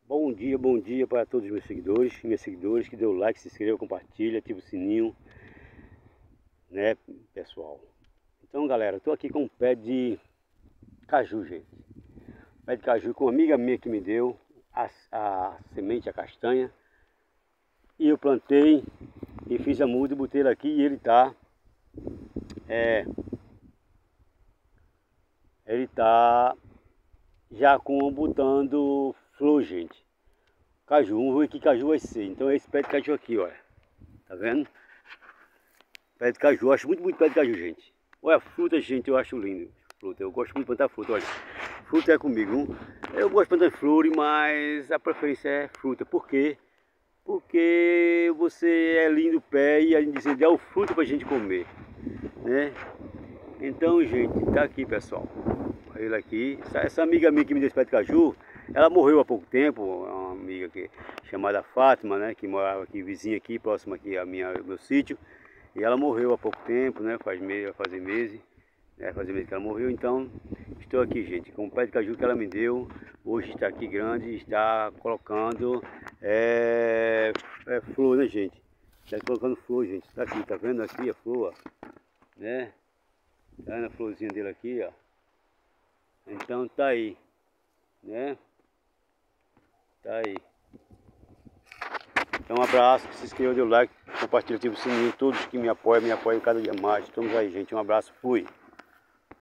Bom dia para todos os meus seguidores e minhas seguidoras que deu like, se inscreva, compartilha, ativa o sininho, né, pessoal. Então, galera, estou aqui com um pé de caju, gente. Pé de caju com uma amiga minha que me deu a semente, a castanha. E eu plantei e fiz a muda e botei ele aqui e ele tá já botando flor, gente. Caju, vamos ver que caju vai ser. Então é esse pé de caju aqui, olha. Tá vendo? Pé de caju, eu acho muito pé de caju, gente. Olha, fruta, gente, eu acho lindo. Fruta, eu gosto muito de plantar fruta, olha. Fruta é comigo. Eu gosto de plantar flores, mas a preferência é fruta. Por quê? Porque você é lindo o pé e a gente diz, dá o fruto pra gente comer, né? Então, gente, tá aqui, pessoal. Ele aqui, essa amiga minha que me deu esse pé de caju, ela morreu há pouco tempo, uma amiga aqui, chamada Fátima, né, que morava aqui, vizinha aqui, próxima aqui ao meu sítio, e ela morreu há pouco tempo, né, vai fazer meses que ela morreu. Então, estou aqui, gente, com o pé de caju que ela me deu, hoje está aqui grande, está colocando flor, né, gente, está colocando flor, gente, está aqui, tá vendo aqui a flor, né, tá vendo a florzinha dele aqui, ó. Então tá aí, né? Tá aí. Então um abraço, se inscreva, dê o like, compartilha, ativa o sininho, todos que me apoiam cada dia mais. Estamos aí, gente. Um abraço, fui.